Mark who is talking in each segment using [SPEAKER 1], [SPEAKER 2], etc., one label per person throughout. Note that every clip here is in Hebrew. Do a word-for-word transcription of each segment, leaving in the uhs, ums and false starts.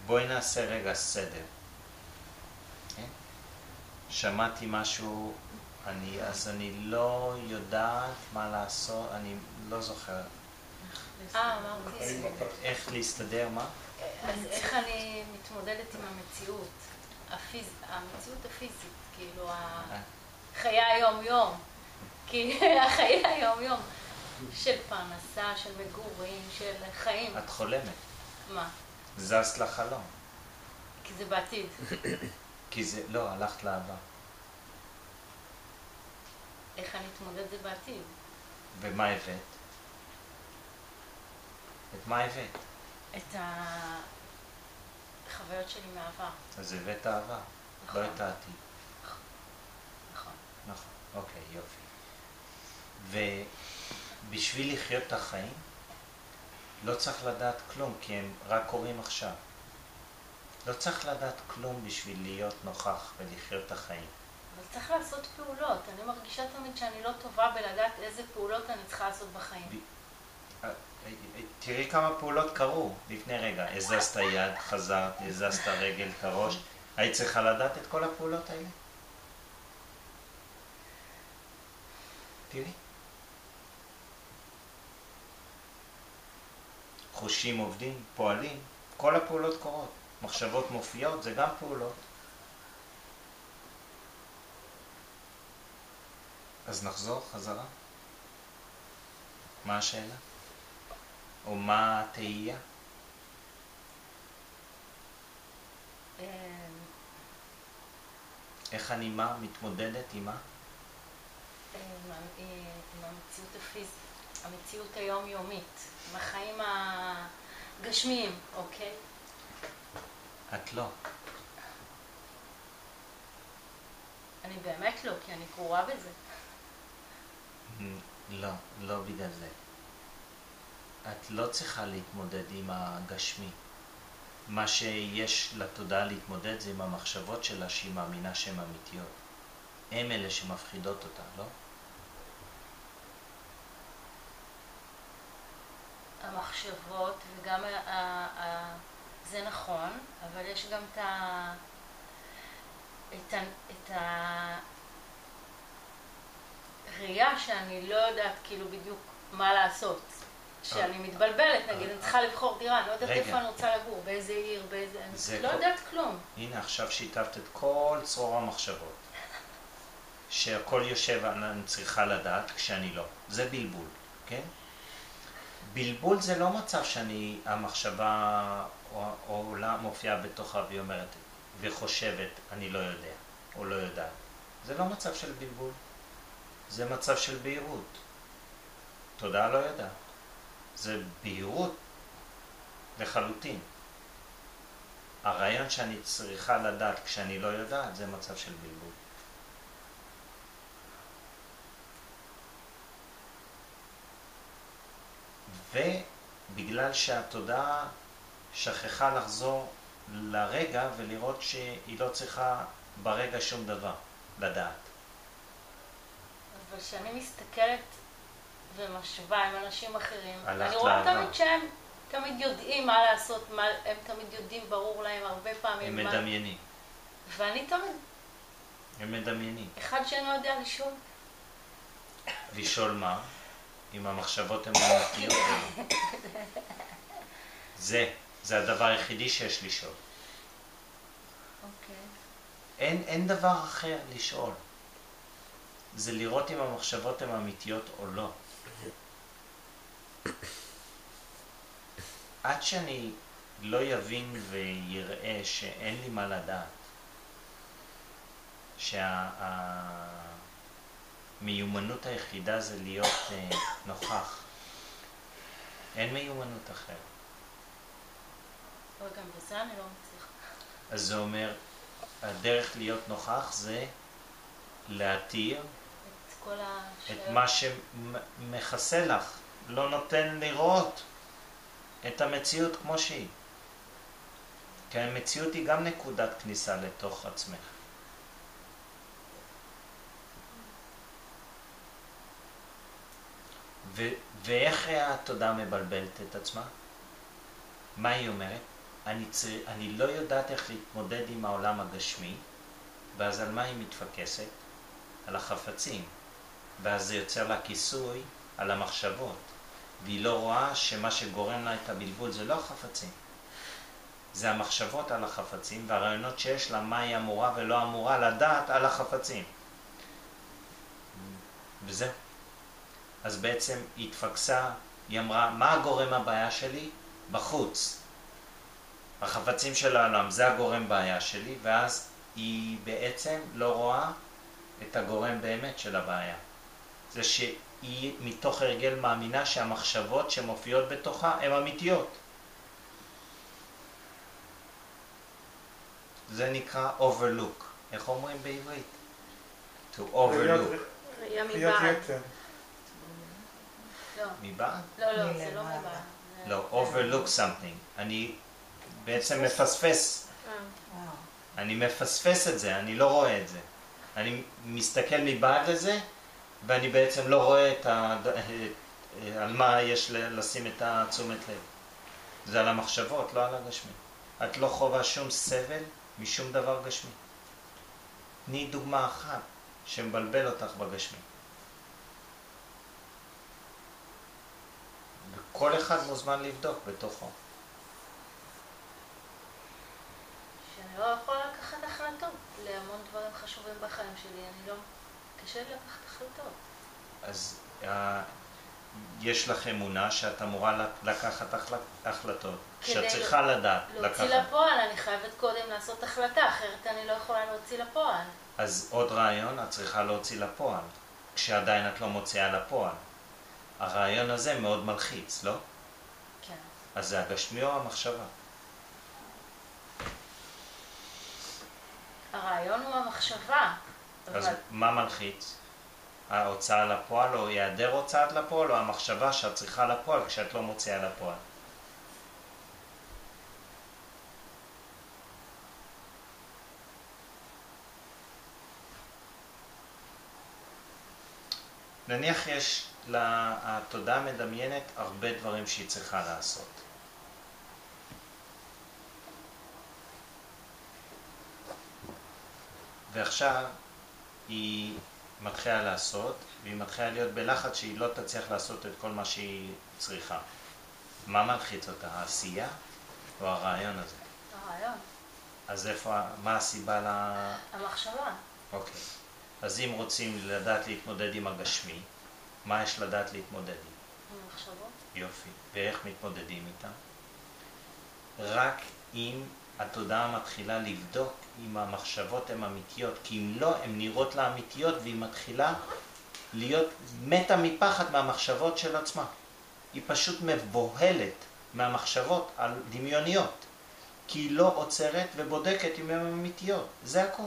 [SPEAKER 1] בואי נעשה רגע סדר. כן? שמעתי משהו, אני, אז אני לא יודעת מה לעשות, אני לא זוכר.
[SPEAKER 2] אה, אמרתי.
[SPEAKER 1] איך להסתדר, מה?
[SPEAKER 2] אז איך אני מתמודדת עם המציאות, הפיז... המציאות הפיזית, כאילו החיי היום-יום, כי החיי היום-יום של פרנסה, של מגורים, של חיים.
[SPEAKER 1] את חולמת.
[SPEAKER 2] מה?
[SPEAKER 1] זזת לחלום.
[SPEAKER 2] כי זה בעתיד.
[SPEAKER 1] כי זה, לא, הלכת לעבר.
[SPEAKER 2] איך אני אתמודד זה בעתיד?
[SPEAKER 1] ומה הבאת? את מה הבאת?
[SPEAKER 2] את החוויות שלי מהעבר.
[SPEAKER 1] אז הבאת העבר,
[SPEAKER 2] נכון.
[SPEAKER 1] לא את העתיד.
[SPEAKER 2] נכון.
[SPEAKER 1] נכון, אוקיי, יופי. ובשביל לחיות את החיים, לא צריך לדעת כלום, כי הם רק קורים עכשיו. לא צריך לדעת כלום בשביל להיות נוכח ולחיות את החיים.
[SPEAKER 2] אבל צריך לעשות פעולות. אני מרגישה תמיד שאני לא טובה בלדעת איזה פעולות אני צריכה לעשות בחיים.
[SPEAKER 1] תראי כמה פעולות קרו לפני רגע. הזזת יד, חזרת, הזזת רגל, את הראש. היית צריכה לדעת את כל הפעולות האלה? תראי. חושים עובדים, פועלים, כל הפעולות קורות. מחשבות מופיעות, זה גם פעולות. אז נחזור חזרה. מה השאלה? או מה התהייה? איך אני מה מתמודדת עם מה?
[SPEAKER 2] עם המציאות הפיזית, המציאות היומיומית, עם החיים הגשמיים, אוקיי?
[SPEAKER 1] את לא.
[SPEAKER 2] אני באמת לא, כי אני קרורה בזה.
[SPEAKER 1] לא, לא בגלל זה. את לא צריכה להתמודד עם הגשמי. מה שיש לתודעה להתמודד זה עם המחשבות שלה שהיא מאמינה שהן אמיתיות. הם אלה שמפחידות אותה, לא?
[SPEAKER 2] המחשבות וגם ה- ה- ה- זה נכון, אבל יש גם את ה... את ה... את ה... ראייה שאני לא יודעת כאילו בדיוק מה לעשות. שאני מתבלבלת, נגיד, אני צריכה לבחור דירה, אני לא יודעת איפה אני רוצה לגור, באיזה עיר, באיזה... אני לא יודעת כלום.
[SPEAKER 1] הנה, עכשיו שיתפת את כל צרור המחשבות. שהכל יושב, אני צריכה לדעת כשאני לא. זה בלבול, כן? בלבול זה לא מצב שאני, המחשבה או עולה מופיעה בתוכה והיא אומרת וחושבת, אני לא יודע, או לא יודעת. זה לא מצב של בלבול. זה מצב של בהירות. תודעה לא יודעת. זה בהירות לחלוטין. הרעיון שאני צריכה לדעת כשאני לא יודעת, זה מצב של בלבול. ובגלל שהתודעה שכחה לחזור לרגע ולראות שהיא לא צריכה ברגע שום דבר לדעת.
[SPEAKER 2] אבל כשאני מסתכלת ומשווה עם אנשים אחרים, אני
[SPEAKER 1] לעבר.
[SPEAKER 2] רואה תמיד שהם תמיד יודעים מה לעשות, מה, הם תמיד יודעים, ברור להם הרבה פעמים.
[SPEAKER 1] הם
[SPEAKER 2] מה...
[SPEAKER 1] מדמיינים.
[SPEAKER 2] ואני תמיד...
[SPEAKER 1] הם מדמיינים.
[SPEAKER 2] אחד שאינו יודע לשאול.
[SPEAKER 1] לשאול מה? אם המחשבות הן אמיתיות. זה, זה הדבר היחידי שיש לשאול.
[SPEAKER 2] אוקיי.
[SPEAKER 1] אין, אין דבר אחר לשאול. זה לראות אם המחשבות הן אמיתיות או לא. עד שאני לא יבין ויראה שאין לי מה לדעת, שהמיומנות היחידה זה להיות uh, נוכח. אין מיומנות אחרת.
[SPEAKER 2] אבל גם בזה אני לא מצליחה.
[SPEAKER 1] אז זה אומר, הדרך להיות נוכח זה להתיר
[SPEAKER 2] את כל השאלות.
[SPEAKER 1] את מה שמכסה לך, לא נותן לראות את המציאות כמו שהיא. כי המציאות היא גם נקודת כניסה לתוך עצמך. ו- ואיך התודעה מבלבלת את עצמה? מה היא אומרת? אני, צר... אני לא יודעת איך להתמודד עם העולם הגשמי, ואז על מה היא מתפקסת? על החפצים. ואז זה יוצר לה כיסוי על המחשבות. והיא לא רואה שמה שגורם לה את הבלבול זה לא החפצים. זה המחשבות על החפצים והרעיונות שיש לה מה היא אמורה ולא אמורה לדעת על החפצים. וזהו. אז בעצם היא התפקסה, היא אמרה, מה הגורם הבעיה שלי? בחוץ. החפצים של העולם, זה הגורם בעיה שלי, ואז היא בעצם לא רואה את הגורם באמת של הבעיה. זה שהיא מתוך הרגל מאמינה שהמחשבות שמופיעות בתוכה הן אמיתיות. זה נקרא overlook. איך אומרים בעברית? To overlook.
[SPEAKER 2] ראייה
[SPEAKER 3] להיות
[SPEAKER 2] מבעד.
[SPEAKER 3] יתר.
[SPEAKER 2] לא,
[SPEAKER 1] מבעד?
[SPEAKER 2] לא, לא, זה לא מבעד. זה-
[SPEAKER 1] לא, overlook something. אני בעצם מפספס.
[SPEAKER 2] אה.
[SPEAKER 4] וואו.
[SPEAKER 1] אני מפספס את זה, אני לא רואה את זה. אני מסתכל מבעד לזה, ואני בעצם לא רואה את ה... על מה יש לשים את התשומת לב. זה על המחשבות, לא על הגשמי. את לא חובה שום סבל משום דבר גשמי. תני דוגמה אחת שמבלבל אותך בגשמי. וכל אחד מוזמן לבדוק בתוכו.
[SPEAKER 2] שאני לא יכולה לקחת החלטות להמון דברים חשובים בחיים שלי. אני לא... קשה לי לקחת החלטות.
[SPEAKER 1] אז uh, יש לך אמונה שאת אמורה לקחת החלט, החלטות, שאת צריכה לדעת לקחת.
[SPEAKER 2] להוציא לפועל, אני חייבת קודם לעשות החלטה, אחרת אני לא יכולה להוציא לפועל.
[SPEAKER 1] אז עוד רעיון, את צריכה להוציא לפועל, כשעדיין את לא מוציאה לפועל. הרעיון הזה מאוד מלחיץ, לא?
[SPEAKER 2] כן.
[SPEAKER 1] אז זה הגשמי או המחשבה?
[SPEAKER 2] הרעיון הוא המחשבה.
[SPEAKER 1] אז
[SPEAKER 2] אבל
[SPEAKER 1] מה מלחיץ? ההוצאה לפועל או היעדר הוצאת לפועל או המחשבה שאת צריכה לפועל כשאת לא מוציאה לפועל? נניח יש לתודעה מדמיינת הרבה דברים שהיא צריכה לעשות. ועכשיו היא מתחילה לעשות, והיא מתחילה להיות בלחץ שהיא לא תצליח לעשות את כל מה שהיא צריכה. מה מלחיץ אותה? העשייה או הרעיון הזה?
[SPEAKER 2] הרעיון,
[SPEAKER 1] אז איפה, מה הסיבה ל...
[SPEAKER 2] המחשבה.
[SPEAKER 1] אוקיי. אז אם רוצים לדעת להתמודד עם הגשמי, מה יש לדעת להתמודד עם?
[SPEAKER 2] המחשבות.
[SPEAKER 1] יופי. ואיך מתמודדים איתם? רק אם התודעה מתחילה לבדוק אם המחשבות הן אמיתיות, כי אם לא, הן נראות לה אמיתיות, והיא מתחילה להיות מתה מפחד מהמחשבות של עצמה. היא פשוט מבוהלת מהמחשבות על דמיוניות, כי היא לא עוצרת ובודקת אם הן אמיתיות. זה הכל.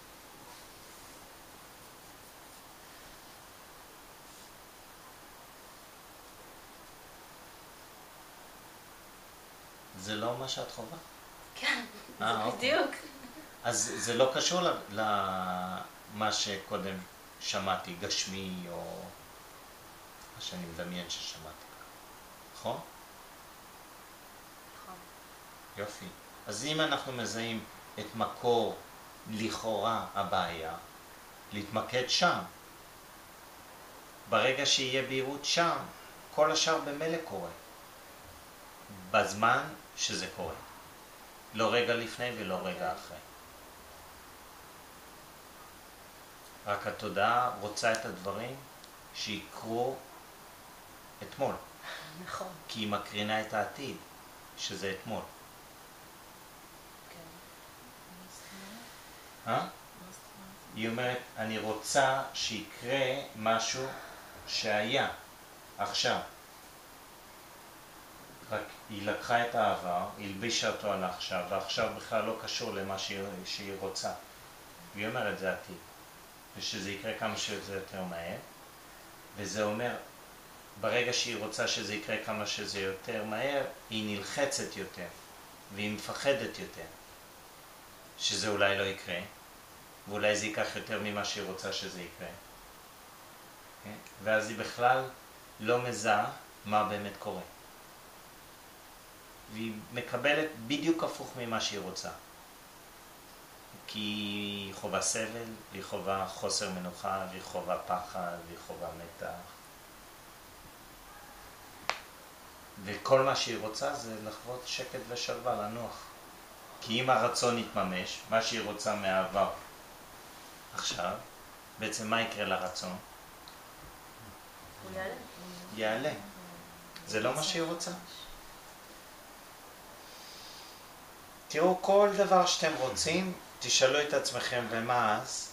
[SPEAKER 1] זה לא מה שאת חובה?
[SPEAKER 2] כן,
[SPEAKER 1] אה,
[SPEAKER 2] זה
[SPEAKER 1] אוקיי.
[SPEAKER 2] בדיוק.
[SPEAKER 1] אז זה לא קשור למה שקודם שמעתי, גשמי או מה שאני מדמיין ששמעתי. נכון?
[SPEAKER 2] נכון.
[SPEAKER 1] יופי. אז אם אנחנו מזהים את מקור לכאורה הבעיה, להתמקד שם. ברגע שיהיה בהירות שם, כל השאר במילא קורה. בזמן שזה קורה. לא רגע לפני ולא רגע אחרי. רק התודעה רוצה את הדברים שיקרו אתמול.
[SPEAKER 2] נכון.
[SPEAKER 1] כי היא מקרינה את העתיד, שזה אתמול.
[SPEAKER 2] כן.
[SPEAKER 1] אה? היא אומרת, אני רוצה שיקרה משהו שהיה, עכשיו. רק היא לקחה את העבר, הלבישה אותו על עכשיו, ועכשיו בכלל לא קשור למה שהיא, שהיא רוצה. היא אומרת, זה עתיד. ושזה יקרה כמה שזה יותר מהר. וזה אומר, ברגע שהיא רוצה שזה יקרה כמה שזה יותר מהר, היא נלחצת יותר, והיא מפחדת יותר. שזה אולי לא יקרה, ואולי זה ייקח יותר ממה שהיא רוצה שזה יקרה. Okay? ואז היא בכלל לא מזהה מה באמת קורה. והיא מקבלת בדיוק הפוך ממה שהיא רוצה. כי היא חובה סבל, והיא חובה חוסר מנוחה, והיא חובה פחד, והיא חובה מתח. וכל מה שהיא רוצה זה לחוות שקט ושלווה, לנוח. כי אם הרצון יתממש, מה שהיא רוצה מהעבר עכשיו, בעצם מה יקרה לרצון?
[SPEAKER 2] הוא יעלה.
[SPEAKER 1] יעלה. זה לא מה שהיא רוצה. תראו, כל דבר שאתם רוצים, תשאלו את עצמכם, ומה אז?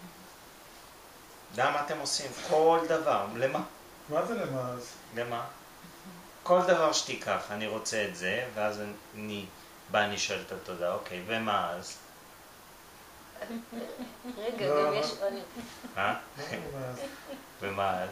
[SPEAKER 1] למה אתם עושים? כל דבר. למה?
[SPEAKER 3] מה זה למה אז?
[SPEAKER 1] למה? כל דבר שתיקח, אני רוצה את זה, ואז אני בא, אני שואל את התודה, אוקיי, ומה אז?
[SPEAKER 2] רגע,
[SPEAKER 3] לא,
[SPEAKER 2] גם
[SPEAKER 3] לא.
[SPEAKER 2] יש... אני-
[SPEAKER 1] אה?
[SPEAKER 3] מה אז?
[SPEAKER 1] ומה אז?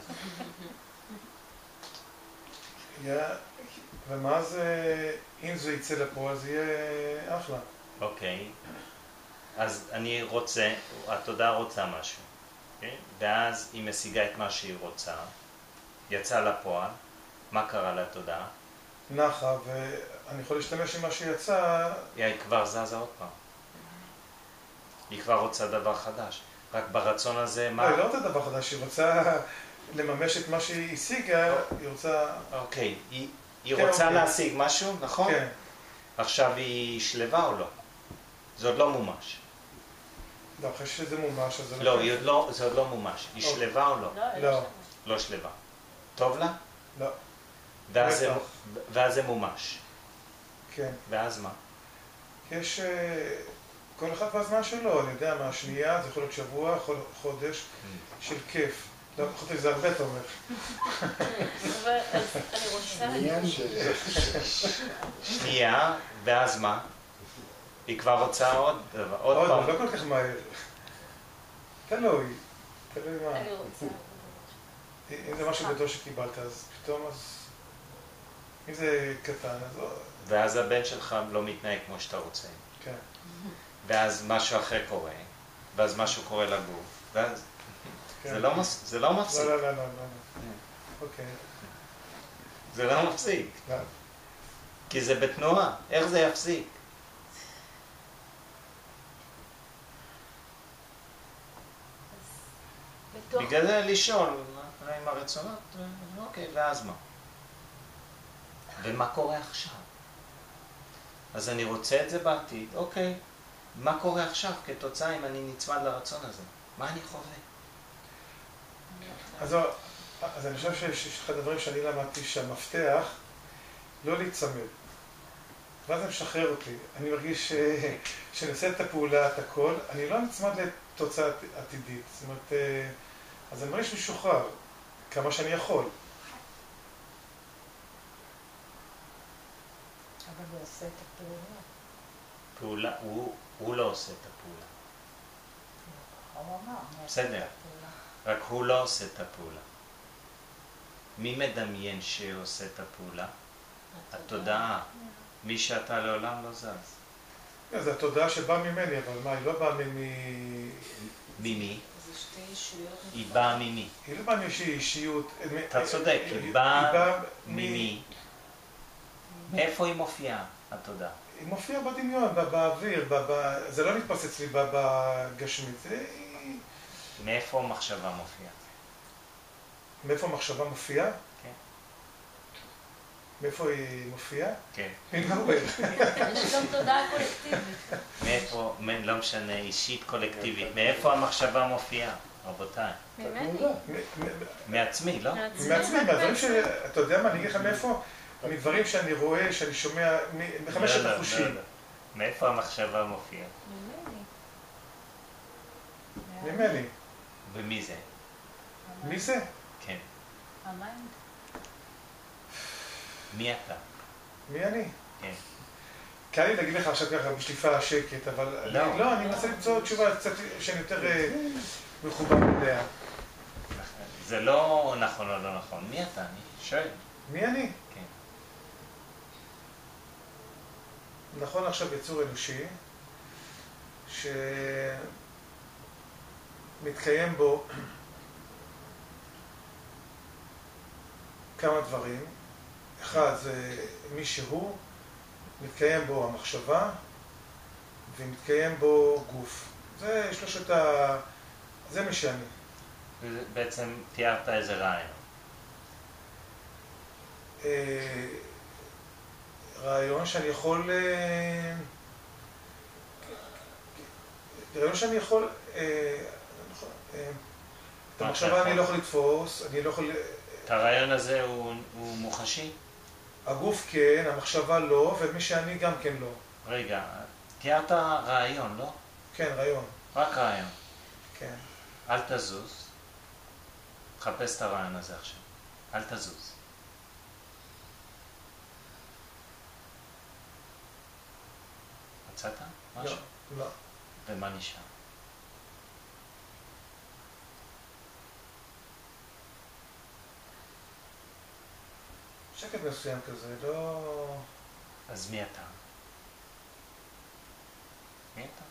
[SPEAKER 3] יא- ומה זה, אם זה יצא לפועל זה יהיה אחלה.
[SPEAKER 1] אוקיי. אז אני רוצה, התודה רוצה משהו, אוקיי? ואז היא משיגה את מה שהיא רוצה, יצא לפועל, מה קרה לתודה?
[SPEAKER 3] נחה, ואני יכול להשתמש עם מה שיצא,
[SPEAKER 1] היא כבר זזה עוד פעם. היא כבר רוצה דבר חדש. רק ברצון הזה,
[SPEAKER 3] לא,
[SPEAKER 1] מה?
[SPEAKER 3] היא לא רוצה דבר חדש, היא רוצה לממש את מה שהיא השיגה, היא רוצה...
[SPEAKER 1] אוקיי, היא, היא
[SPEAKER 3] כן,
[SPEAKER 1] רוצה
[SPEAKER 3] אוקיי.
[SPEAKER 1] להשיג משהו, נכון?
[SPEAKER 3] כן,
[SPEAKER 1] עכשיו היא שלווה או לא? זה עוד לא מומש.
[SPEAKER 3] לא, אחרי שזה מומש, אז זה
[SPEAKER 1] לא,
[SPEAKER 3] כיף.
[SPEAKER 1] היא עוד לא, זה עוד לא מומש. היא
[SPEAKER 3] אוקיי.
[SPEAKER 1] שלווה או לא?
[SPEAKER 2] לא,
[SPEAKER 3] לא.
[SPEAKER 2] לא.
[SPEAKER 1] לא שלווה. טוב לה?
[SPEAKER 3] לא,
[SPEAKER 1] ואז זה,
[SPEAKER 3] בטח.
[SPEAKER 1] ואז זה מומש.
[SPEAKER 3] כן.
[SPEAKER 1] ואז מה?
[SPEAKER 3] יש אה, כל אחד והזמן שלו, אני יודע מה, שנייה, זה יכול להיות שבוע, יכול להיות חודש של כיף. לא, חודש זה הרבה תומך.
[SPEAKER 2] אבל אז אני רוצה...
[SPEAKER 4] עניין של...
[SPEAKER 1] שנייה, ואז מה? היא כבר רוצה עוד דבר, עוד
[SPEAKER 3] עוד
[SPEAKER 1] פעם.
[SPEAKER 3] לא כל כך מהר. תלוי, תלוי מה.
[SPEAKER 2] אני רוצה...
[SPEAKER 3] אם זה משהו גדול שקיבלת, אז פתאום אז... אם זה קטן, אז לא...
[SPEAKER 1] ואז הבן שלך לא מתנהג כמו שאתה רוצה.
[SPEAKER 3] כן.
[SPEAKER 1] ואז משהו אחר קורה, ואז משהו קורה לגוף, ואז...
[SPEAKER 3] כן.
[SPEAKER 1] זה לא מס- זה לא מפסיק.
[SPEAKER 3] לא, לא, לא, לא, לא. אוקיי.
[SPEAKER 1] זה לא מפסיק.
[SPEAKER 3] לא.
[SPEAKER 1] כי זה בתנועה. איך זה יפסיק?
[SPEAKER 2] בתוך...
[SPEAKER 1] בגלל זה לשאול, מה עם הרצונות? אוקיי, ואז מה? ומה קורה עכשיו? אז אני רוצה את זה בעתיד, אוקיי. מה קורה עכשיו כתוצאה אם אני נצמד לרצון הזה? מה אני חווה?
[SPEAKER 3] אז, אז אני חושב שיש אחד הדברים שאני למדתי שהמפתח לא להיצמד. ואז זה משחרר אותי. אני מרגיש ש- שאני עושה את הפעולה, את הכל, אני לא נצמד לתוצאה עתידית. זאת אומרת, אה, אז אני מרגיש משוחרר, כמה שאני יכול.
[SPEAKER 4] אבל הוא עושה את הפעולה.
[SPEAKER 1] פעולה, הוא, הוא לא עושה את הפעולה.
[SPEAKER 4] הוא אמר, הוא עושה את
[SPEAKER 1] בסדר.
[SPEAKER 4] הפעולה.
[SPEAKER 1] רק הוא לא עושה את הפעולה. מי מדמיין שהוא עושה את הפעולה? התודעה. מי שאתה לעולם לא זז.
[SPEAKER 3] זו התודעה שבאה ממני, אבל מה, היא לא באה ממי...
[SPEAKER 1] ממי?
[SPEAKER 4] זה שתי ישויות.
[SPEAKER 1] היא באה ממי?
[SPEAKER 3] היא לא באה מאיזושהי אישיות...
[SPEAKER 1] אתה צודק, היא באה ממי? מאיפה היא מופיעה, התודעה?
[SPEAKER 3] היא מופיעה בדמיון, בא- באוויר, בא- בא- זה לא נתפס אצלי בא- בגשמית. זה...
[SPEAKER 1] מאיפה המחשבה מופיעה?
[SPEAKER 3] מאיפה המחשבה מופיעה?
[SPEAKER 1] כן.
[SPEAKER 3] מאיפה היא מופיעה?
[SPEAKER 1] כן.
[SPEAKER 3] היא מעורר.
[SPEAKER 2] יש גם תודעה קולקטיבית.
[SPEAKER 1] מאיפה, מ- לא משנה, אישית, קולקטיבית. מאיפה המחשבה מופיעה, רבותיי?
[SPEAKER 2] ממני.
[SPEAKER 1] מעצמי, לא?
[SPEAKER 3] מעצמי, מהדברים ש... אתה יודע מה, אני אגיד לך מאיפה? מדברים שאני רואה, שאני שומע, מ- מחמשת
[SPEAKER 1] לא, לא, לא,
[SPEAKER 3] החושים.
[SPEAKER 1] לא. מאיפה המחשבה מופיעה?
[SPEAKER 2] ממני.
[SPEAKER 3] ממני.
[SPEAKER 1] ומי זה?
[SPEAKER 3] מי זה?
[SPEAKER 1] כן.
[SPEAKER 2] המיינד.
[SPEAKER 1] מי אתה?
[SPEAKER 3] מי אני?
[SPEAKER 1] כן.
[SPEAKER 3] קל לי להגיד לך עכשיו ככה בשליפה שקט, אבל
[SPEAKER 1] לא.
[SPEAKER 3] אני- לא, אני מנסה למצוא תשובה קצת שאני יותר אה, מחובר אליה.
[SPEAKER 1] זה לא נכון או לא נכון. מי אתה? אני שואל.
[SPEAKER 3] מי אני?
[SPEAKER 1] כן.
[SPEAKER 3] נכון עכשיו יצור אנושי, שמתקיים בו כמה דברים. אחד זה מי שהוא, מתקיים בו המחשבה, ומתקיים בו גוף. זה שלושת ה... זה מי שאני.
[SPEAKER 1] בעצם תיארת איזה רעיון.
[SPEAKER 3] אה, רעיון שאני יכול... אה, רעיון שאני יכול... אה, אה, את המחשבה אני לא יכול לתפוס, אני לא יכול...
[SPEAKER 1] את הרעיון הזה הוא, הוא מוחשי?
[SPEAKER 3] הגוף כן, המחשבה לא, ומי שאני גם כן לא.
[SPEAKER 1] רגע, תיארת רעיון, לא?
[SPEAKER 3] כן, רעיון.
[SPEAKER 1] רק רעיון.
[SPEAKER 3] כן.
[SPEAKER 1] אל תזוז. חפש את הרעיון הזה עכשיו. אל תזוז. מצאת משהו?
[SPEAKER 3] לא, לא.
[SPEAKER 1] ומה נשאר?
[SPEAKER 3] שקט מסוים כזה, לא...
[SPEAKER 1] אז מי אתה? מי אתה?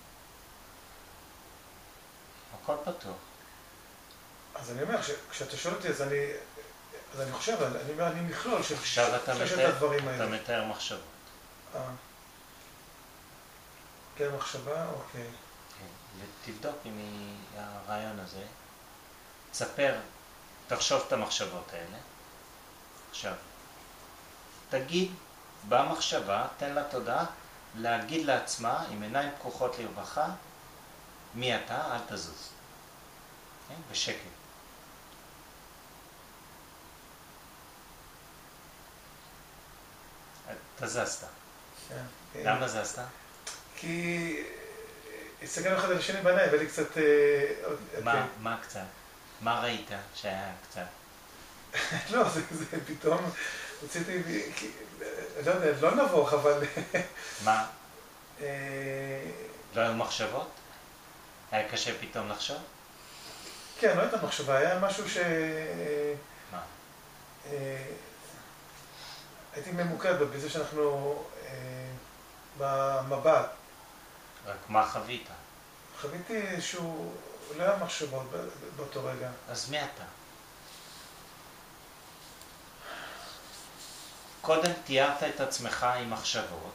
[SPEAKER 1] הכל פתוח.
[SPEAKER 3] אז אני אומר, כשאתה שואל אותי, אז אני... אז אני חושב, אני אומר, אני מכלול של
[SPEAKER 1] עכשיו אתה מתאר, אתה מתאר מחשבות.
[SPEAKER 3] אה. כן, מחשבה, אוקיי.
[SPEAKER 1] כן, ותבדוק אם הרעיון הזה, תספר, תחשוב את המחשבות האלה. עכשיו, תגיד במחשבה, תן לה תודה, להגיד לעצמה עם עיניים פקוחות לרווחה, מי אתה, אל תזוז. כן? בשקט. תזזת.
[SPEAKER 3] כן.
[SPEAKER 1] למה זזת?
[SPEAKER 3] כי הסתכלנו אחד על השני בעיניים, ואני קצת...
[SPEAKER 1] מה, מה קצת? מה ראית שהיה קצת?
[SPEAKER 3] לא, זה, זה פתאום, רציתי, לא יודע, לא נבוך, אבל...
[SPEAKER 1] מה? לא היו מחשבות? היה קשה פתאום לחשוב?
[SPEAKER 3] כן, לא הייתה מחשבה, היה משהו ש...
[SPEAKER 1] מה?
[SPEAKER 3] הייתי ממוקד בזה שאנחנו במבט.
[SPEAKER 1] רק מה חווית?
[SPEAKER 3] חוויתי שהוא לא היה מחשבות באותו רגע.
[SPEAKER 1] אז מי אתה? קודם תיארת את עצמך עם מחשבות,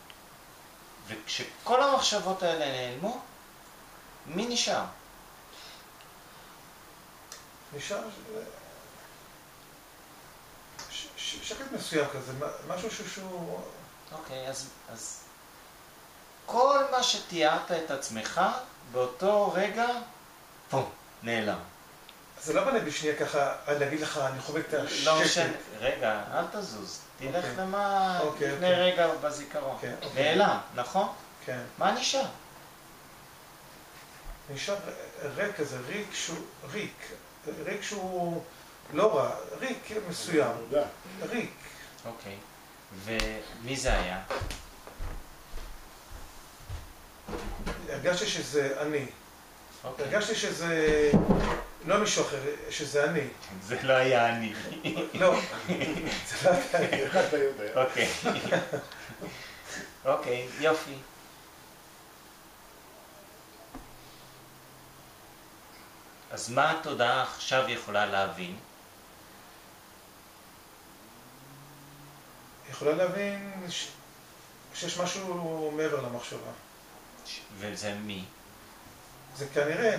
[SPEAKER 1] וכשכל המחשבות האלה נעלמו, מי נשאר?
[SPEAKER 3] נשאר ש... ש... שקט מסוים כזה, משהו שהוא...
[SPEAKER 1] אוקיי, אז, אז כל מה שתיארת את עצמך, באותו רגע, פום, נעלם.
[SPEAKER 3] זה לא בנה בשנייה ככה, להגיד לך, אני חובק את השקט.
[SPEAKER 1] לא משנה, רגע, אל תזוז. תלך
[SPEAKER 3] אוקיי.
[SPEAKER 1] למה
[SPEAKER 3] אוקיי,
[SPEAKER 1] לפני
[SPEAKER 3] אוקיי.
[SPEAKER 1] רגע בזיכרון.
[SPEAKER 3] אוקיי, אוקיי.
[SPEAKER 1] נעלם, נכון?
[SPEAKER 3] כן.
[SPEAKER 1] מה נשאר?
[SPEAKER 3] נשאר ריק כזה, ריק שהוא... ריק. ריק שהוא לא רע, ריק מסוים. ריק.
[SPEAKER 1] אוקיי. ומי זה היה?
[SPEAKER 3] הרגשתי שזה אני.
[SPEAKER 1] אוקיי.
[SPEAKER 3] הרגשתי שזה לא מישהו אחר, שזה אני.
[SPEAKER 1] זה לא היה אני.
[SPEAKER 3] לא, זה לא היה אני.
[SPEAKER 1] אוקיי. אוקיי, יופי. אז מה התודעה עכשיו יכולה להבין?
[SPEAKER 3] יכולה להבין ש... שיש משהו מעבר למחשבה.
[SPEAKER 1] וזה מי?
[SPEAKER 3] זה כנראה...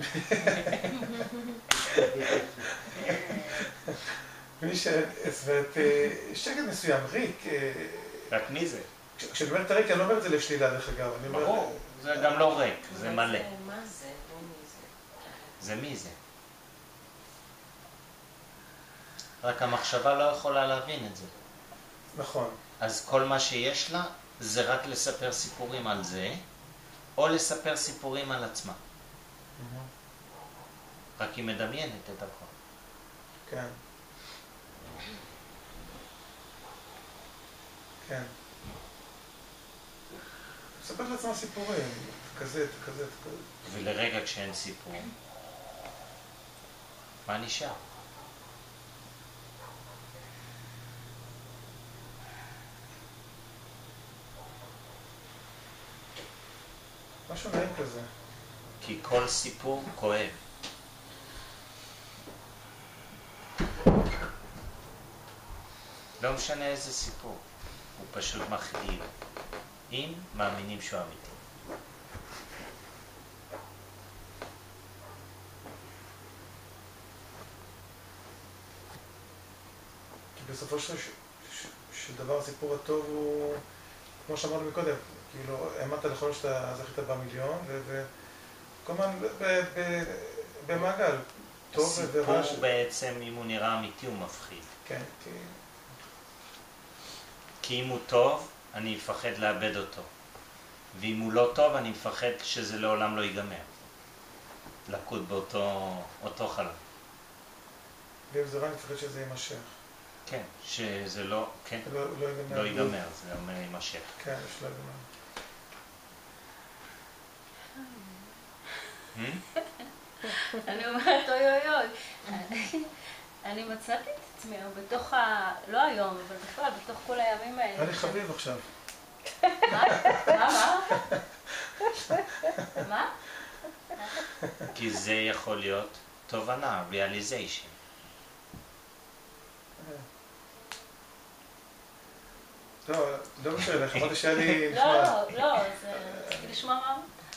[SPEAKER 3] מי ש... זאת אומרת, שקט מסוים, ריק.
[SPEAKER 1] רק מי זה?
[SPEAKER 3] כשאני אומר את הריק, אני לא אומר את זה לשלילה, דרך אגב.
[SPEAKER 1] ברור, זה גם לא ריק, זה מלא.
[SPEAKER 4] מה זה? לא מי זה.
[SPEAKER 1] זה מי זה? רק המחשבה לא יכולה להבין את זה.
[SPEAKER 3] נכון.
[SPEAKER 1] אז כל מה שיש לה זה רק לספר סיפורים על זה, או לספר סיפורים על עצמה. רק היא מדמיינת את הכל.
[SPEAKER 3] כן. כן. מספר לעצמה סיפורים, כזה, כזה, כזה.
[SPEAKER 1] ולרגע כשאין סיפור, מה נשאר?
[SPEAKER 3] משהו נעים כזה.
[SPEAKER 1] כי כל סיפור כואב. לא משנה איזה סיפור. הוא פשוט מכאיב, אם מאמינים שהוא אמיתי.
[SPEAKER 3] בסופו של, ש, של דבר הסיפור הטוב הוא, כמו שאמרנו מקודם, כאילו, האמנת לחלום שאתה זכית במיליון, וכל הזמן במעגל, טוב ורע.
[SPEAKER 1] הסיפור בעצם, אם הוא נראה אמיתי, הוא מפחיד.
[SPEAKER 3] כן, כי...
[SPEAKER 1] כי אם הוא טוב, אני אפחד לאבד אותו. ואם הוא לא טוב, אני מפחד שזה לעולם לא ייגמר. לקוד באותו אותו חלום.
[SPEAKER 3] ואם זה רע, אני מפחד שזה יימשך.
[SPEAKER 1] כן, שזה לא, כן,
[SPEAKER 3] לא, לא ייגמר.
[SPEAKER 1] לא ייגמר, זה אומר יימשך.
[SPEAKER 3] כן, יש לא ייגמר.
[SPEAKER 2] אני אומרת, אוי אוי אוי. אני מצאתי את עצמי בתוך ה... לא היום, אבל בכלל, בתוך כל הימים האלה.
[SPEAKER 3] היה לי חביב עכשיו.
[SPEAKER 2] מה? מה? מה?
[SPEAKER 1] כי זה יכול להיות תובנה, realization.
[SPEAKER 3] לא, לא משנה, חמוד שהיה לי...
[SPEAKER 2] לא, לא, לא, זה... רציתי לשמוע מה?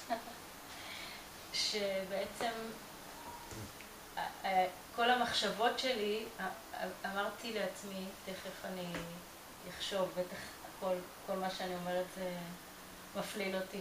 [SPEAKER 2] שבעצם כל המחשבות שלי, אמרתי לעצמי, תכף אני אחשוב, בטח כל, כל מה שאני אומרת זה מפליל אותי,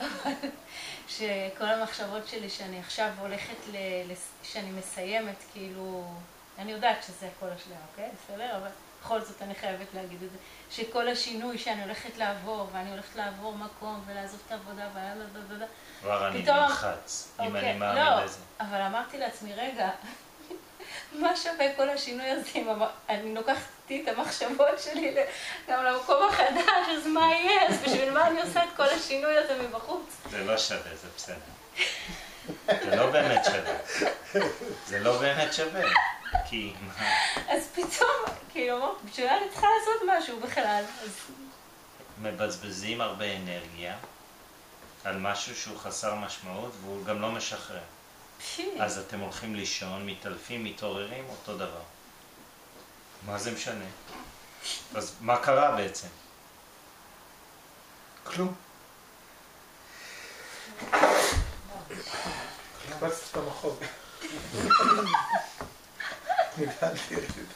[SPEAKER 2] שכל המחשבות שלי שאני עכשיו הולכת, ל, שאני מסיימת, כאילו, אני יודעת שזה הכל השלם, אוקיי? בסדר? אבל בכל זאת אני חייבת להגיד את זה, שכל השינוי שאני הולכת לעבור, ואני הולכת לעבור מקום ולעזוב את העבודה, ולדדדדד,
[SPEAKER 1] כבר אני נלחץ, אם אני מאמין לזה.
[SPEAKER 2] לא, אבל אמרתי לעצמי, רגע, מה שווה כל השינוי הזה אם אני לוקחת את המחשבות שלי גם למקום החדש, אז מה יהיה? אז בשביל מה אני עושה את כל השינוי הזה מבחוץ?
[SPEAKER 1] זה לא שווה, זה בסדר. זה לא באמת שווה. זה לא באמת שווה. כי...
[SPEAKER 2] אז פתאום, כאילו, בשביל אני צריכה לעשות משהו בכלל.
[SPEAKER 1] מבזבזים הרבה אנרגיה על משהו שהוא חסר משמעות והוא גם לא משחרר. אז אתם הולכים לישון, מתעלפים, מתעוררים, אותו דבר. מה זה משנה? אז מה קרה בעצם? כלום.
[SPEAKER 3] קבצת את המחוג. נגעתי את זה.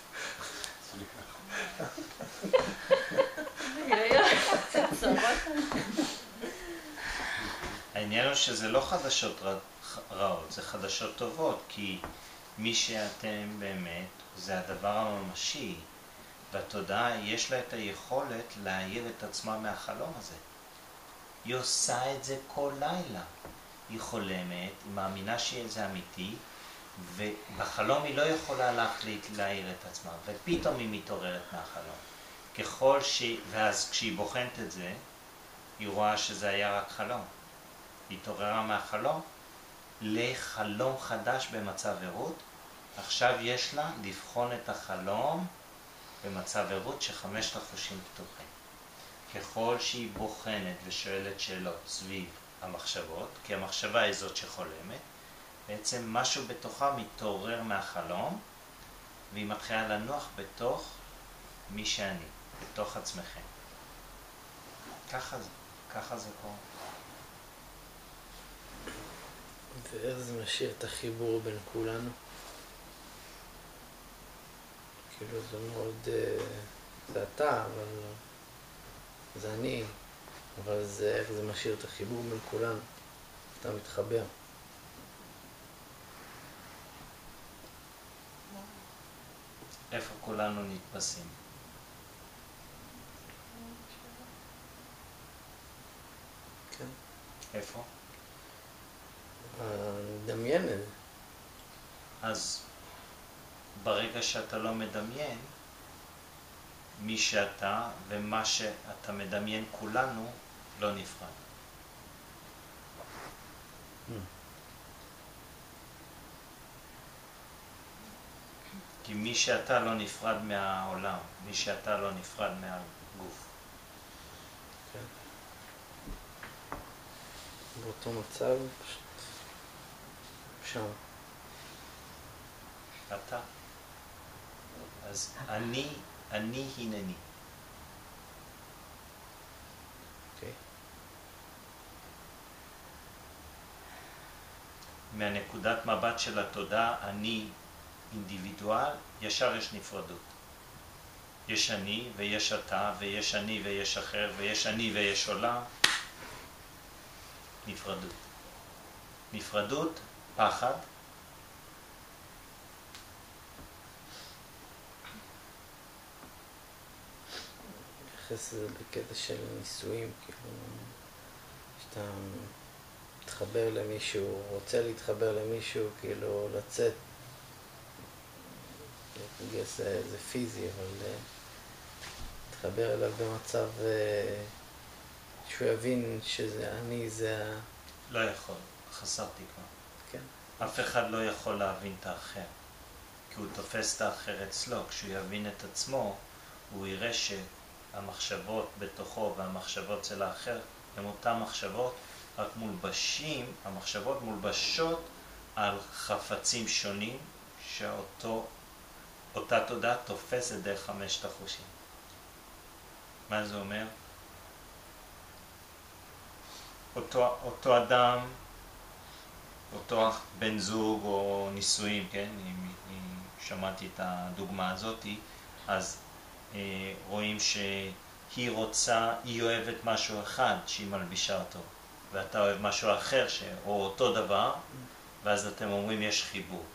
[SPEAKER 1] העניין הוא שזה לא חדשות רעות, זה חדשות טובות, כי מי שאתם באמת זה הדבר הממשי, והתודעה יש לה את היכולת להעיר את עצמה מהחלום הזה. היא עושה את זה כל לילה. היא חולמת, היא מאמינה שזה אמיתי, ובחלום היא לא יכולה להחליט להעיר את עצמה, ופתאום היא מתעוררת מהחלום. ככל שהיא, ואז כשהיא בוחנת את זה, היא רואה שזה היה רק חלום. היא התעוררה מהחלום לחלום חדש במצב ערות. עכשיו יש לה לבחון את החלום במצב ערות שחמשת החושים פתוחים. ככל שהיא בוחנת ושואלת שאלות סביב המחשבות, כי המחשבה היא זאת שחולמת, בעצם משהו בתוכה מתעורר מהחלום, והיא מתחילה לנוח בתוך מי שאני, בתוך עצמכם. ככה זה, ככה זה קורה.
[SPEAKER 5] ואיך זה משאיר את החיבור בין כולנו? כאילו זה מאוד, זה אתה, אבל זה אני, אבל זה איך זה משאיר את החיבור בין כולנו, אתה מתחבר.
[SPEAKER 1] איפה כולנו נתפסים?
[SPEAKER 5] כן.
[SPEAKER 1] איפה?
[SPEAKER 5] מדמיין את זה.
[SPEAKER 1] אז ברגע שאתה לא מדמיין, מי שאתה ומה שאתה מדמיין כולנו לא נפרד. כי מי שאתה לא נפרד מהעולם, מי שאתה לא נפרד מהגוף.
[SPEAKER 5] כן. באותו מצב, פשוט שם.
[SPEAKER 1] אתה. אז אני, אני הנני. מהנקודת מבט של התודעה, אני אינדיבידואל, ישר יש נפרדות. יש אני ויש אתה, ויש אני ויש אחר, ויש אני ויש עולם. נפרדות. נפרדות, פחד.
[SPEAKER 5] מתייחס לזה בקטע של נישואים, כאילו, שאתה מתחבר למישהו, רוצה להתחבר למישהו, כאילו, לצאת, זה, זה פיזי, אבל להתחבר אליו במצב שהוא יבין שזה אני, זה ה...
[SPEAKER 1] לא יכול, חסרתי כבר.
[SPEAKER 5] כן.
[SPEAKER 1] אף אחד לא יכול להבין את האחר, כי הוא תופס את האחר אצלו. כשהוא יבין את עצמו, הוא יראה שהמחשבות בתוכו והמחשבות של האחר הם אותן מחשבות, רק מולבשים, המחשבות מולבשות על חפצים שונים, שאותו, אותה תודעה תופסת דרך חמשת החושים. מה זה אומר? אותו, אותו אדם, אותו בן זוג או נישואים, כן? אם, אם שמעתי את הדוגמה הזאת, אז אה, רואים שהיא רוצה, היא אוהבת משהו אחד שהיא מלבישה אותו, ואתה אוהב משהו אחר, ש... או אותו דבר, ואז אתם אומרים יש חיבור.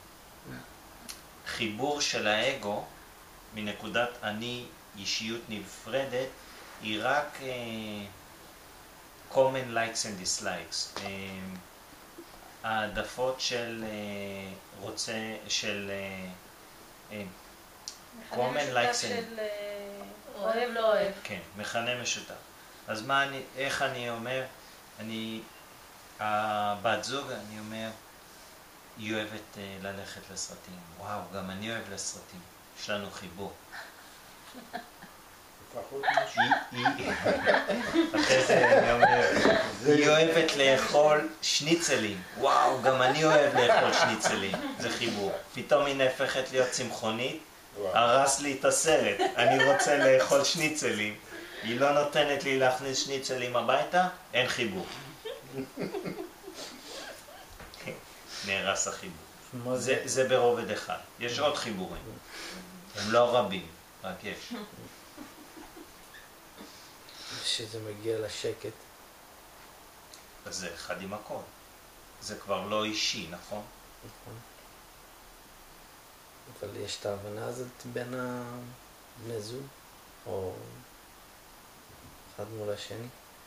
[SPEAKER 1] חיבור של האגו מנקודת אני, אישיות נפרדת, היא רק uh, common likes and dislikes. Uh, העדפות של uh, רוצה, של uh, uh, common likes and...
[SPEAKER 2] של אוהב לא אוהב.
[SPEAKER 1] כן, מכנה משותף. אז מה אני, איך אני אומר, אני, הבת זוג, אני אומר, היא אוהבת uh, ללכת לסרטים. וואו, גם אני אוהב לסרטים. יש לנו חיבור. אחרי זה אני אומר, היא אוהבת לאכול שניצלים. וואו, גם אני אוהב לאכול שניצלים. זה חיבור. פתאום היא נהפכת להיות צמחונית, הרס לי את הסרט. אני רוצה לאכול שניצלים. היא לא נותנת לי להכניס שניצלים הביתה, אין חיבור. נהרס החיבור. זה, זה ברובד אחד. יש עוד חיבורים. הם לא רבים, רק יש.
[SPEAKER 5] שזה מגיע לשקט.
[SPEAKER 1] אז זה אחד עם הכל. זה כבר לא אישי, נכון?
[SPEAKER 5] נכון. אבל יש את ההבנה הזאת בין הבני זוג, או אחד מול השני.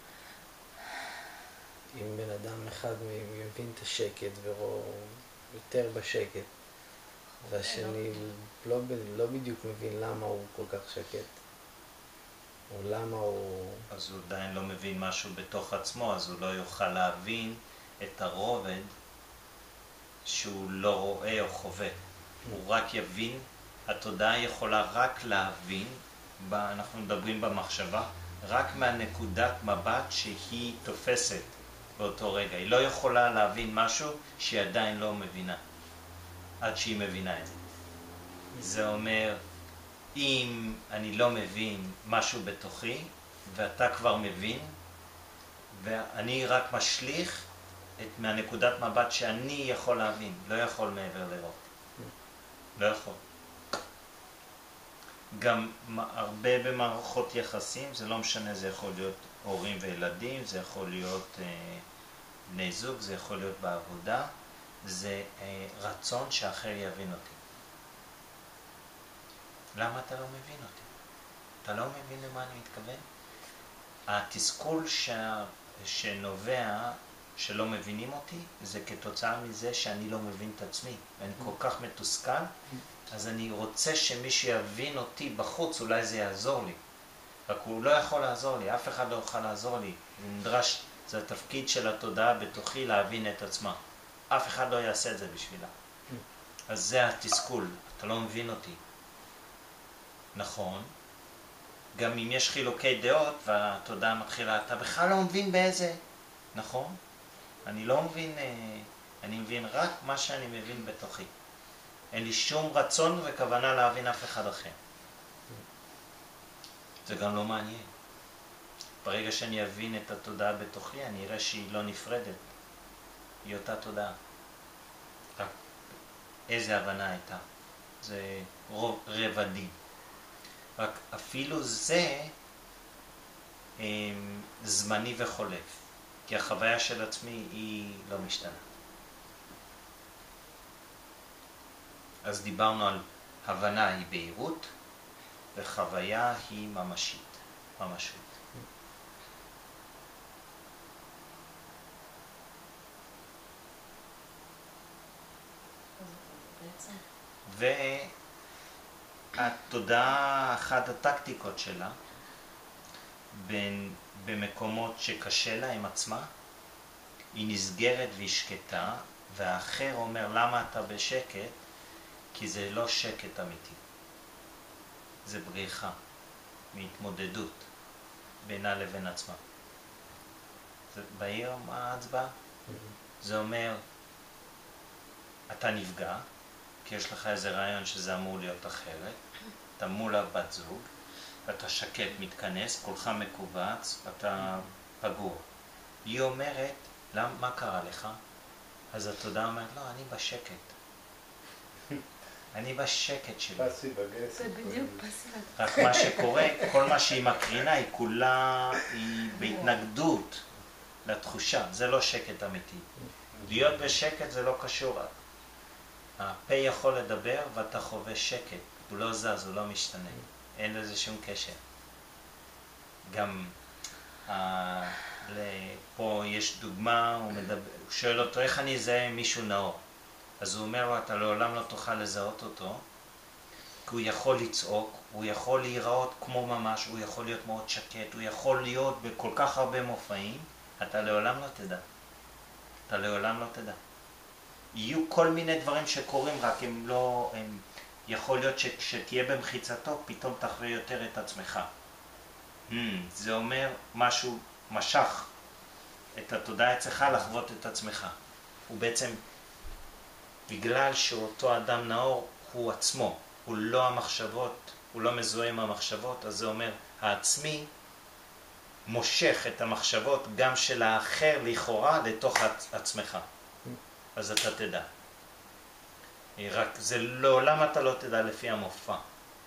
[SPEAKER 5] אם בן אדם אחד מבין את השקט ורואה יותר בשקט, והשני לא, לא בדיוק מבין למה הוא כל כך שקט, או למה הוא...
[SPEAKER 1] אז הוא עדיין לא מבין משהו בתוך עצמו, אז הוא לא יוכל להבין את הרובד שהוא לא רואה או חווה. הוא רק יבין, התודעה יכולה רק להבין, אנחנו מדברים במחשבה, רק מהנקודת מבט שהיא תופסת באותו רגע. היא לא יכולה להבין משהו שהיא עדיין לא מבינה, עד שהיא מבינה את זה. זה אומר, אם אני לא מבין משהו בתוכי, ואתה כבר מבין, ואני רק משליך את מהנקודת מבט שאני יכול להבין, לא יכול מעבר לראות. לא יכול. גם הרבה במערכות יחסים, זה לא משנה, זה יכול להיות הורים וילדים, זה יכול להיות אה, בני זוג, זה יכול להיות בעבודה, זה אה, רצון שאחר יבין אותי. למה אתה לא מבין אותי? אתה לא מבין למה אני מתכוון? התסכול ש... שנובע שלא מבינים אותי, זה כתוצאה מזה שאני לא מבין את עצמי. ואני כל כך מתוסכל, אז אני רוצה שמישהו יבין אותי בחוץ, אולי זה יעזור לי. רק הוא לא יכול לעזור לי, אף אחד לא יכול לעזור לי. זה נדרש, זה התפקיד של התודעה בתוכי להבין את עצמה. אף אחד לא יעשה את זה בשבילה. אז זה התסכול, אתה לא מבין אותי. נכון, גם אם יש חילוקי דעות והתודעה מתחילה, אתה בכלל לא מבין באיזה, נכון? אני לא מבין, אני מבין רק מה שאני מבין בתוכי. אין לי שום רצון וכוונה להבין אף אחד אחר. זה גם לא מעניין. ברגע שאני אבין את התודעה בתוכי, אני אראה שהיא לא נפרדת. היא אותה תודעה. איזה הבנה הייתה. זה רוב רבדים. רק אפילו זה הם, זמני וחולף, כי החוויה של עצמי היא לא משתנה. אז דיברנו על הבנה היא בהירות, וחוויה היא ממשית, ממשות. והתודעה, אחת הטקטיקות שלה, בין, במקומות שקשה לה עם עצמה, היא נסגרת והיא שקטה, והאחר אומר למה אתה בשקט? כי זה לא שקט אמיתי. זה בריחה, מהתמודדות בינה לבין עצמה. זה בהיר ההצבעה? זה אומר, אתה נפגע, כי יש לך איזה רעיון שזה אמור להיות אחרת, אתה מול הבת זוג, אתה שקט מתכנס, כולך מקובץ, אתה פגוע. היא אומרת, למה, מה קרה לך? אז התודעה אומרת, לא, אני בשקט. אני בשקט שלי.
[SPEAKER 3] פסיב אגרסיב.
[SPEAKER 2] זה בדיוק פסיב.
[SPEAKER 1] רק מה שקורה, כל מה שהיא מקרינה, היא כולה, היא בהתנגדות לתחושה. זה לא שקט אמיתי. להיות בשקט זה לא קשור. הפה יכול לדבר ואתה חווה שקט. הוא לא זז, הוא לא משתנה. אין לזה שום קשר. גם אה, פה יש דוגמה, הוא, מדבר, הוא שואל אותו איך אני אזהה מישהו נאור. אז הוא אומר לו, אתה לעולם לא תוכל לזהות אותו, כי הוא יכול לצעוק, הוא יכול להיראות כמו ממש, הוא יכול להיות מאוד שקט, הוא יכול להיות בכל כך הרבה מופעים, אתה לעולם לא תדע. אתה לעולם לא תדע. יהיו כל מיני דברים שקורים, רק הם לא, הם, יכול להיות שכשתהיה במחיצתו, פתאום תחווה יותר את עצמך. Hmm, זה אומר משהו משך את התודעה אצלך לחוות את עצמך. הוא בעצם, בגלל שאותו אדם נאור הוא עצמו, הוא לא המחשבות, הוא לא מזוהה עם המחשבות, אז זה אומר, העצמי מושך את המחשבות גם של האחר לכאורה לתוך עצמך. אז אתה תדע. רק זה לעולם אתה לא תדע לפי המופע.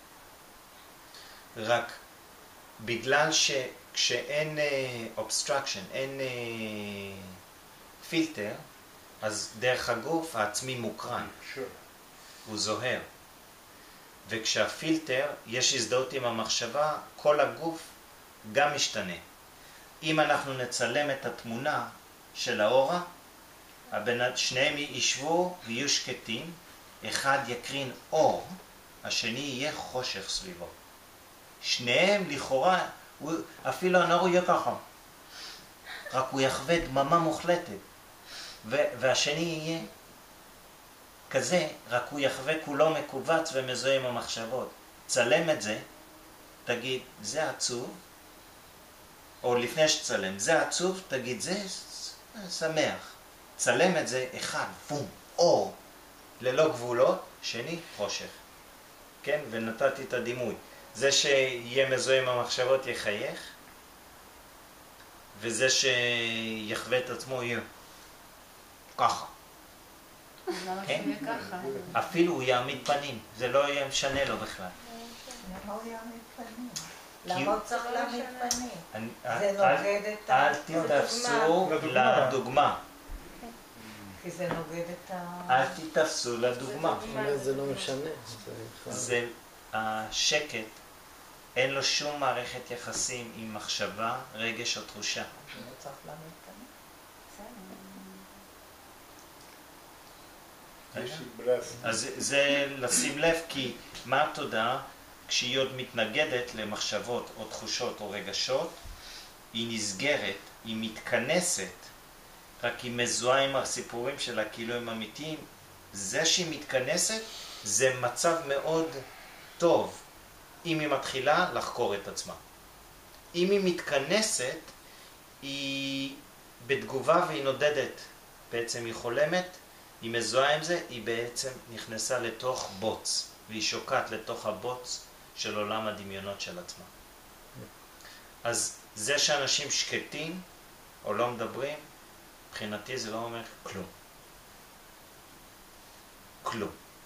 [SPEAKER 1] רק בגלל שכשאין obstruction, אין פילטר, אז דרך הגוף העצמי מוקרן. הוא זוהר. וכשהפילטר, יש הזדהות עם המחשבה, כל הגוף גם משתנה. אם אנחנו נצלם את התמונה של האורה, שניהם יישבו ויהיו שקטים, אחד יקרין אור, השני יהיה חושך סביבו. שניהם לכאורה, אפילו הנאור יהיה ככה, רק הוא יחווה דממה מוחלטת, והשני יהיה כזה, רק הוא יחווה כולו מקובץ ומזוהה עם המחשבות. צלם את זה, תגיד, זה עצוב, או לפני שצלם, זה עצוב, תגיד, זה שמח. צלם את זה, אחד, פום, אור, ללא גבולות, שני, חושך. כן? ונתתי את הדימוי. זה שיהיה מזוהה עם המחשבות יחייך, וזה שיחווה את עצמו יהיה ככה. כן? אפילו הוא יעמיד פנים, זה לא יהיה משנה לו בכלל.
[SPEAKER 4] למה הוא יעמיד פנים? למה הוא צריך להעמיד פנים? זה
[SPEAKER 1] אל-
[SPEAKER 4] נוגד את
[SPEAKER 1] אל
[SPEAKER 4] ה...
[SPEAKER 1] תתפסו
[SPEAKER 3] לדוגמה.
[SPEAKER 1] לדוגמה.
[SPEAKER 4] כי זה נוגד את ה...
[SPEAKER 1] אל תתפסו לדוגמה.
[SPEAKER 5] זאת אומרת, זה לא משנה. זה בכלל-
[SPEAKER 1] זה השקט, אין לו שום מערכת יחסים עם מחשבה, רגש או תחושה.
[SPEAKER 4] הוא צריך להעמיד פנים.
[SPEAKER 1] אז זה- זה לשים לב, כי מה התודעה? כשהיא עוד מתנגדת למחשבות או תחושות או רגשות, היא נסגרת, היא מתכנסת, רק היא מזוהה עם הסיפורים שלה כאילו הם אמיתיים. זה שהיא מתכנסת זה מצב מאוד טוב אם היא מתחילה לחקור את עצמה. אם היא מתכנסת, היא בתגובה והיא נודדת. בעצם היא חולמת, היא מזוהה עם זה, היא בעצם נכנסה לתוך בוץ, והיא שוקעת לתוך הבוץ של עולם הדמיונות של עצמה. אז זה שאנשים שקטים או לא מדברים, מבחינתי זה לא אומר כלום. כלום.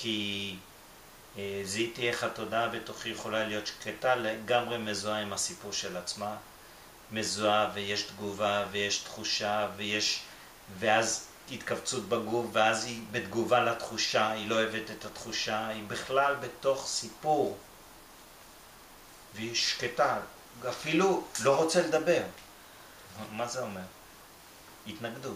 [SPEAKER 1] כי אה, זיהיתי איך התודעה בתוכי יכולה להיות שקטה, לגמרי מזוהה עם הסיפור של עצמה, מזוהה ויש תגובה ויש תחושה ויש, ואז התכווצות בגוף, ואז היא בתגובה לתחושה, היא לא אוהבת את התחושה, היא בכלל בתוך סיפור, והיא שקטה, אפילו לא רוצה לדבר. מה זה אומר? התנגדות.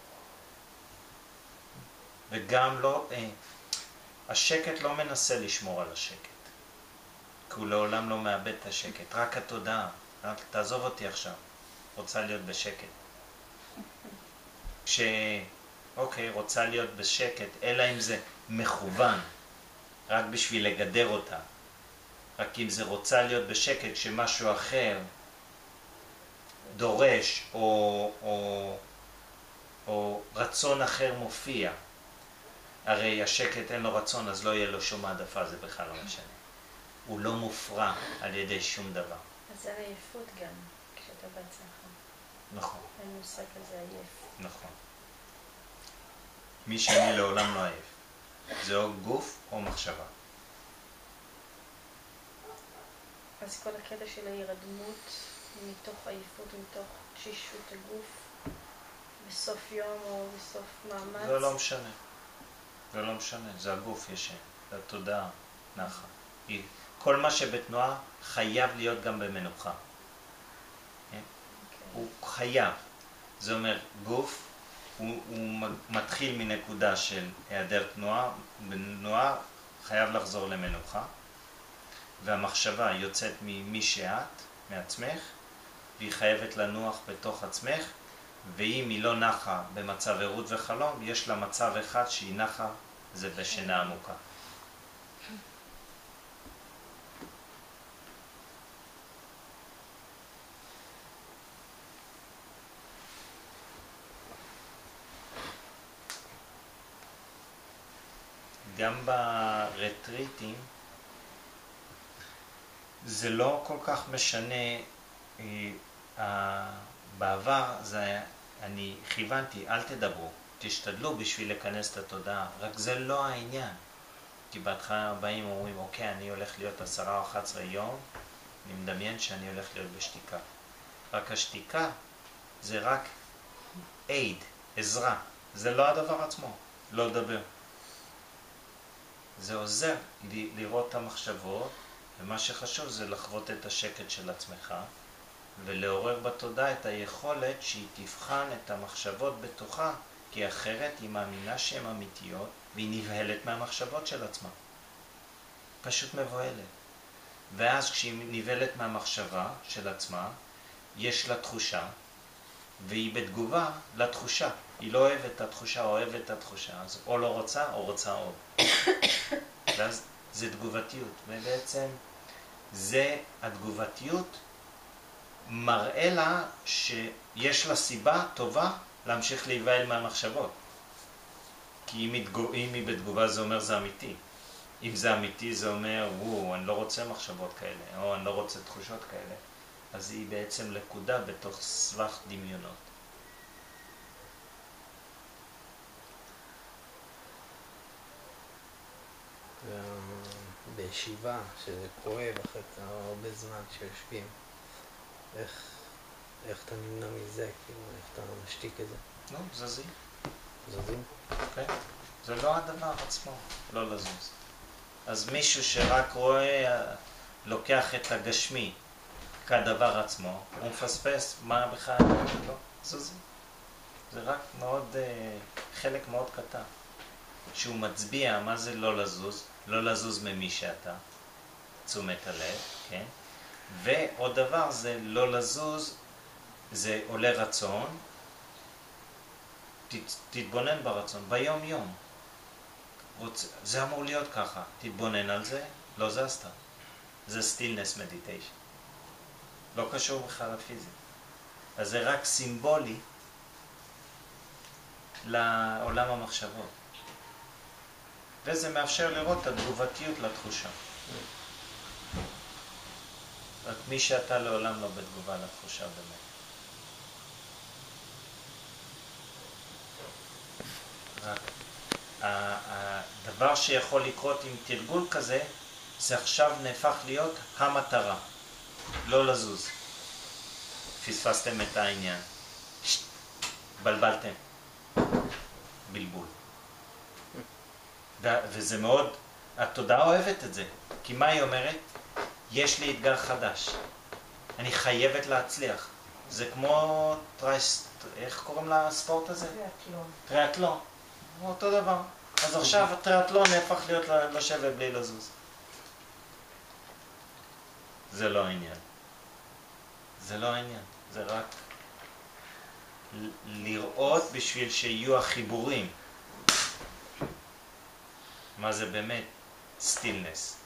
[SPEAKER 1] וגם לא, אה, השקט לא מנסה לשמור על השקט, כי הוא לעולם לא מאבד את השקט, רק התודעה, רק תעזוב אותי עכשיו, רוצה להיות בשקט. כש... אוקיי, רוצה להיות בשקט, אלא אם זה מכוון, רק בשביל לגדר אותה. רק אם זה רוצה להיות בשקט כשמשהו אחר דורש או, או, או רצון אחר מופיע. הרי השקט אין לו רצון, אז לא יהיה לו שום העדפה, זה בכלל לא משנה. הוא לא מופרע על ידי שום דבר.
[SPEAKER 2] אז זה עייפות גם, כשאתה בעצמך.
[SPEAKER 1] נכון.
[SPEAKER 2] אין מושג כזה עייף.
[SPEAKER 1] נכון. מי שאני לעולם לא עייף. זה או גוף או מחשבה.
[SPEAKER 2] אז כל הקטע של ההירדמות מתוך עייפות, מתוך תשישות הגוף, בסוף יום או בסוף מאמץ.
[SPEAKER 1] זה לא משנה. זה לא משנה. זה הגוף ישן. זה התודעה נחה. היא, כל מה שבתנועה חייב להיות גם במנוחה. Okay. הוא חייב. זה אומר, גוף הוא, הוא מתחיל מנקודה של היעדר תנועה, בתנועה חייב לחזור למנוחה, והמחשבה יוצאת ממי שאת, מעצמך, והיא חייבת לנוח בתוך עצמך, ואם היא לא נחה במצב ערות וחלום, יש לה מצב אחד שהיא נחה, זה בשינה עמוקה. גם ברטריטים זה לא כל כך משנה, אה, בעבר זה, אני כיוונתי, אל תדברו, תשתדלו בשביל לכנס את התודעה, רק זה לא העניין. כי בהתחלה באים ואומרים, אוקיי, אני הולך להיות עשרה או אחת עשרה יום, אני מדמיין שאני הולך להיות בשתיקה. רק השתיקה זה רק aid, עזרה, זה לא הדבר עצמו, לא לדבר. זה עוזר לראות את המחשבות, ומה שחשוב זה לחוות את השקט של עצמך, ולעורר בתודעה את היכולת שהיא תבחן את המחשבות בתוכה, כי אחרת היא מאמינה שהן אמיתיות, והיא נבהלת מהמחשבות של עצמה. פשוט מבוהלת. ואז כשהיא נבהלת מהמחשבה של עצמה, יש לה תחושה, והיא בתגובה לתחושה. היא לא אוהבת את התחושה, אוהבת את התחושה. אז או לא רוצה, או רוצה עוד. ואז זה תגובתיות. ובעצם זה התגובתיות מראה לה שיש לה סיבה טובה להמשיך להיבהל מהמחשבות. כי אם היא, תגוב, אם היא בתגובה זה אומר זה אמיתי. אם זה אמיתי זה אומר, וואו, אני לא רוצה מחשבות כאלה, או אני לא רוצה תחושות כאלה. אז היא בעצם לקודה בתוך סבך דמיונות.
[SPEAKER 5] בישיבה, שזה כואב אחרי הרבה זמן שיושבים, איך, איך אתה נמנע מזה, כאילו, איך אתה משתיק את זה?
[SPEAKER 1] לא, זזים.
[SPEAKER 5] זזים?
[SPEAKER 1] כן. זה לא הדבר עצמו, לא לזוז. אז מישהו שרק רואה, לוקח את הגשמי כדבר עצמו, הוא מפספס מה בכלל, לא, זזים. זה רק מאוד, חלק מאוד קטן. שהוא מצביע מה זה לא לזוז, לא לזוז ממי שאתה, תשומת הלב, כן? ועוד דבר זה לא לזוז, זה עולה רצון, תת, תתבונן ברצון, ביום יום. רוצ, זה אמור להיות ככה, תתבונן על זה, לא זזת. זה stillness meditation. לא קשור בכלל לפיזי. אז זה רק סימבולי לעולם המחשבות. וזה מאפשר לראות את התגובתיות לתחושה. רק מי שאתה לעולם לא בתגובה לתחושה באמת. רק דבר שיכול לקרות עם תרגול כזה, זה עכשיו נהפך להיות המטרה, לא לזוז. פספסתם את העניין. שט, בלבלתם. בלבול. ו- וזה מאוד, התודעה אוהבת את זה. כי מה היא אומרת? יש לי אתגר חדש. אני חייבת להצליח. זה כמו טרייסט, איך קוראים לספורט הזה?
[SPEAKER 4] טריאטלון.
[SPEAKER 1] טריאטלון. אותו דבר. אז עכשיו הטריאטלון נהפך להיות לשבת בלי לזוז. זה לא העניין. זה לא העניין. זה רק ל- לראות בשביל שיהיו החיבורים. מה זה באמת? סטילנס.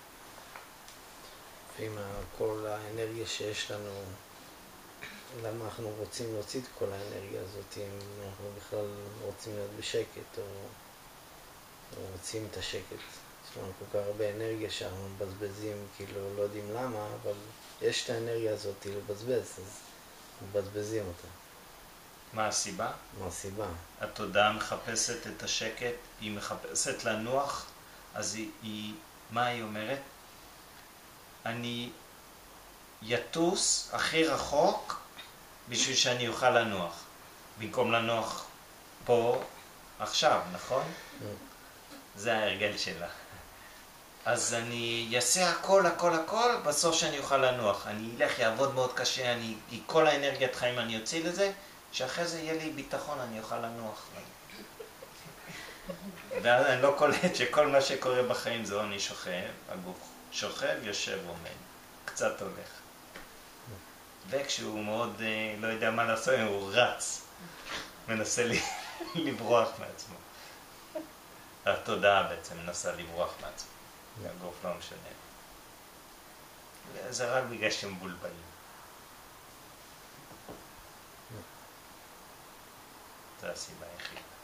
[SPEAKER 5] ועם כל האנרגיה שיש לנו, למה אנחנו רוצים להוציא את כל האנרגיה הזאת, אם אנחנו בכלל רוצים להיות בשקט, או, או רוצים את השקט. יש לנו כל כך הרבה אנרגיה שאנחנו מבזבזים, כאילו לא יודעים למה, אבל יש את האנרגיה הזאת לבזבז, אז מבזבזים אותה.
[SPEAKER 1] מה הסיבה?
[SPEAKER 5] מה הסיבה?
[SPEAKER 1] התודעה מחפשת את השקט, היא מחפשת לנוח, אז היא, היא מה היא אומרת? אני יטוס הכי רחוק בשביל שאני אוכל לנוח. במקום לנוח פה, עכשיו, נכון? זה ההרגל שלה. אז אני אעשה הכל, הכל, הכל, בסוף שאני אוכל לנוח. אני אלך, יעבוד מאוד קשה, אני, כל האנרגיית חיים אני אוציא לזה, שאחרי זה יהיה לי ביטחון, אני אוכל לנוח. ואז אני לא קולט שכל מה שקורה בחיים זה אני שוכב, הגוף שוכב, יושב, עומד, קצת הולך. וכשהוא מאוד לא יודע מה לעשות, הוא רץ, מנסה לברוח מעצמו. התודעה בעצם מנסה לברוח מעצמו, הגוף לא משנה. זה רק בגלל שהם מבולבלים. זו הסיבה היחידה.